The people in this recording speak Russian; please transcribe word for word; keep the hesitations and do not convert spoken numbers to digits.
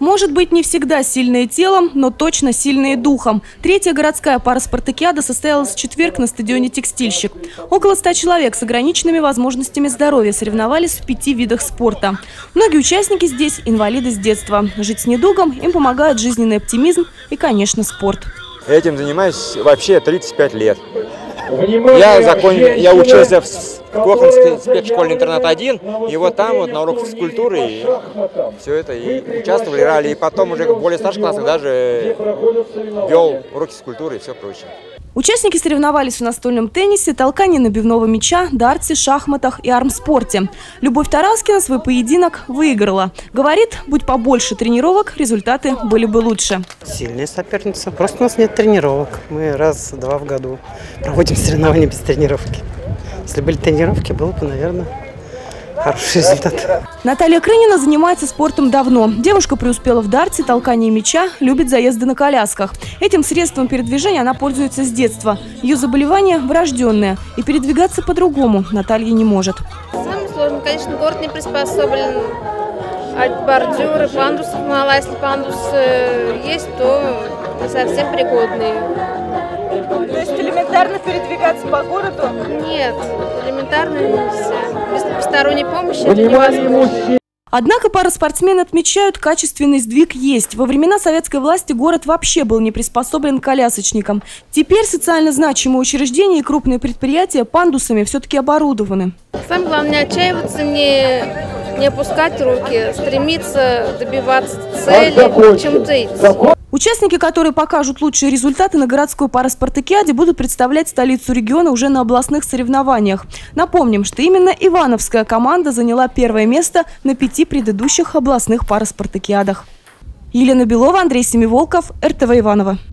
Может быть, не всегда сильные телом, но точно сильные духом. Третья городская параспартакиада состоялась в четверг на стадионе «Текстильщик». Около ста человек с ограниченными возможностями здоровья соревновались в пяти видах спорта. Многие участники здесь – инвалиды с детства. Жить с недугом им помогает жизненный оптимизм и, конечно, спорт. Этим занимаюсь вообще тридцать пять лет. Я, закон... я учился в Коханской спецшколе интернат один, и вот там вот на уроках физкультуры и все это, и участвовали, играли, и потом уже в более старших классах даже вел уроки физкультуры и все прочее. Участники соревновались в настольном теннисе, толкании набивного мяча, дарте, шахматах и армспорте. Любовь Тараскина свой поединок выиграла. Говорит, будь побольше тренировок, результаты были бы лучше. Сильная соперница. Просто у нас нет тренировок. Мы раз-два в году проводим соревнования без тренировки. Если были тренировки, было бы, наверное, хороший результат. Наталья Крынина занимается спортом давно. Девушка преуспела в дарте, толкании мяча, любит заезды на колясках. Этим средством передвижения она пользуется с детства. Ее заболевание врожденное, и передвигаться по-другому Наталья не может. Самое сложное, конечно, город не приспособлен. От бордюры, пандусов мало. Если пандус есть, то не совсем пригодные. То есть элементарно передвигаться по городу? Нет, элементарно нельзя. Без посторонней помощи это невозможно. Однако параспортсмены отмечают, качественный сдвиг есть. Во времена советской власти город вообще был не приспособлен к колясочникам. Теперь социально значимые учреждения и крупные предприятия пандусами все-таки оборудованы. Самое главное, не отчаиваться, не, не опускать руки, стремиться добиваться цели, чем-то идти. Участники, которые покажут лучшие результаты на городской параспартакиаде, будут представлять столицу региона уже на областных соревнованиях. Напомним, что именно ивановская команда заняла первое место на пяти предыдущих областных параспартакиадах. Елена Белова, Андрей Семиволков, эр тэ вэ Иваново.